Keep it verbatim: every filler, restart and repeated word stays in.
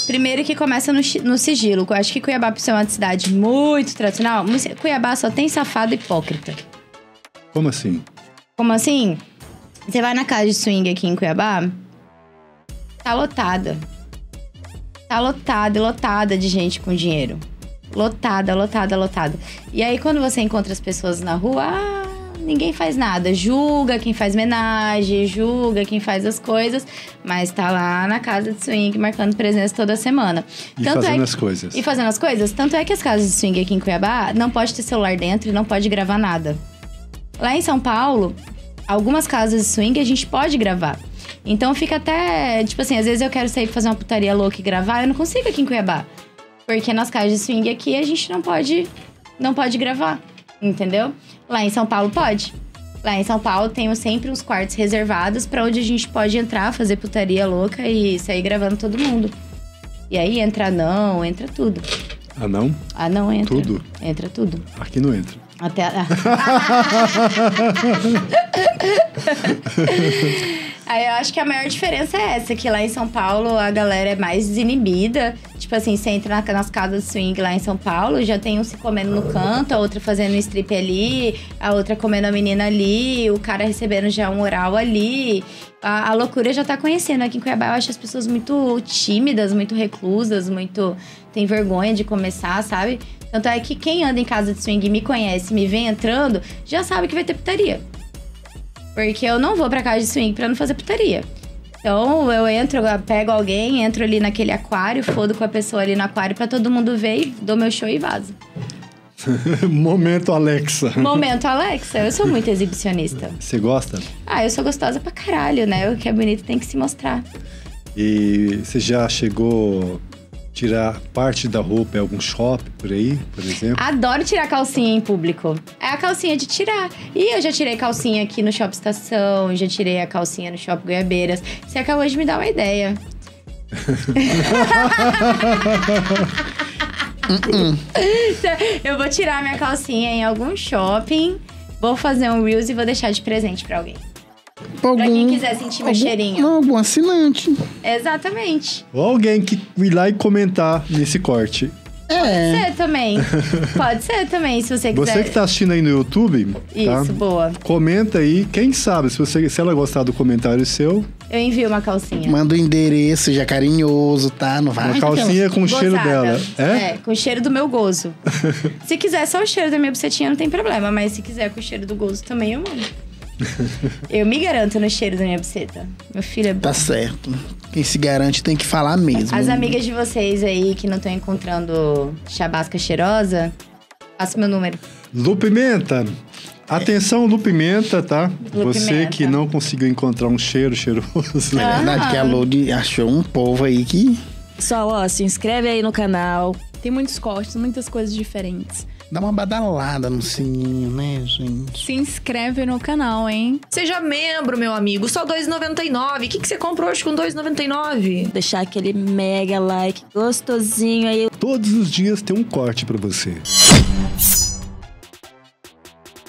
Primeiro que começa no, no sigilo. Eu acho que Cuiabá, por ser uma cidade muito tradicional, Cuiabá só tem safado hipócrita. Como assim? Como assim? Você vai na casa de swing aqui em Cuiabá, tá lotada. Tá lotada e lotada de gente com dinheiro. Lotada, lotada, lotada. E aí, quando você encontra as pessoas na rua, ah, ninguém faz nada. Julga quem faz homenagem, julga quem faz as coisas, mas tá lá na casa de swing, marcando presença toda semana. E Tanto fazendo é que, as coisas. E fazendo as coisas. Tanto é que as casas de swing aqui em Cuiabá não pode ter celular dentro e não pode gravar nada. Lá em São Paulo, algumas casas de swing a gente pode gravar. Então fica até, tipo assim, às vezes eu quero sair pra fazer uma putaria louca e gravar, eu não consigo aqui em Cuiabá. Porque nas casas de swing aqui a gente não pode, não pode gravar, entendeu? Lá em São Paulo pode. Lá em São Paulo temos sempre uns quartos reservados pra onde a gente pode entrar, fazer putaria louca e sair gravando todo mundo. E aí entra anão, entra tudo. Anão? Anão entra. Tudo? Entra tudo. Aqui não entra. Até... Aí eu acho que a maior diferença é essa, que lá em São Paulo a galera é mais desinibida. Tipo assim, você entra na, nas casas de swing lá em São Paulo, já tem um se comendo no canto, a outra fazendo um strip ali, a outra comendo a menina ali, o cara recebendo já um oral ali. A, a loucura já tá conhecendo. Aqui em Cuiabá eu acho as pessoas muito tímidas, muito reclusas, muito... tem vergonha de começar, sabe? Tanto é que quem anda em casa de swing e me conhece, me vem entrando, já sabe que vai ter putaria. Porque eu não vou pra casa de swing pra não fazer putaria. Então, eu entro, eu pego alguém, entro ali naquele aquário, fodo com a pessoa ali no aquário pra todo mundo ver, e dou meu show e vazo. Momento Alexa. Momento Alexa. Eu sou muito exibicionista. Você gosta? Ah, eu sou gostosa pra caralho, né? O que é bonito tem que se mostrar. E você já chegou... tirar parte da roupa em algum shopping por aí, por exemplo? Adoro tirar calcinha em público. É a calcinha de tirar. E eu já tirei calcinha aqui no Shopping Estação, já tirei a calcinha no Shopping Goiabeiras. Você acabou de me dar uma ideia. Eu vou tirar minha calcinha em algum shopping, vou fazer um Reels e vou deixar de presente pra alguém. Algum, pra quem quiser sentir meu algum, cheirinho. Não, algum assinante. Exatamente. Ou alguém que ir lá e comentar nesse corte. É. Pode ser também. Pode ser também, se você quiser. Você que tá assistindo aí no YouTube, Isso, tá? boa. Comenta aí, quem sabe, se, você, se ela gostar do comentário seu... Eu envio uma calcinha. Manda o endereço, já carinhoso, tá? Não vai. Uma calcinha com o cheiro dela. É? É, com o cheiro do meu gozo. Se quiser só o cheiro da minha bucetinha, não tem problema. Mas se quiser com o cheiro do gozo também, eu mando. Eu me garanto no cheiro da minha buceta. Meu filho é bom. Tá certo. Quem se garante tem que falar mesmo. As amigas de vocês aí que não estão encontrando chabasca cheirosa, passa meu número. Lu Pimenta. Atenção, Lu Pimenta, tá? Lu Você Pimenta. que não conseguiu encontrar um cheiro cheiroso. É verdade que a Lodi achou um povo aí que... Pessoal, ó, se inscreve aí no canal. Tem muitos cortes, muitas coisas diferentes. Dá uma badalada no sininho, né, gente? Se inscreve no canal, hein? Seja membro, meu amigo. Só dois reais e noventa e nove. O que, que você comprou hoje com dois reais e noventa e nove? Deixar aquele mega like gostosinho aí. Todos os dias tem um corte pra você.